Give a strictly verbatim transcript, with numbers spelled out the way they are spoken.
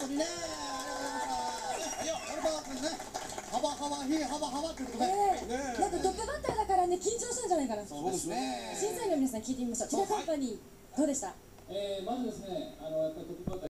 当にね、ありがとうございました。いや、俺はですね、幅幅ひ幅幅ってことで、 なんかトップバッターだからね、緊張したんじゃないかな。 そうですね。 審査員の皆さん聞いてみましょう。千田カンパニーどうでした？ えー、まずですね、あのやっぱりトップバッター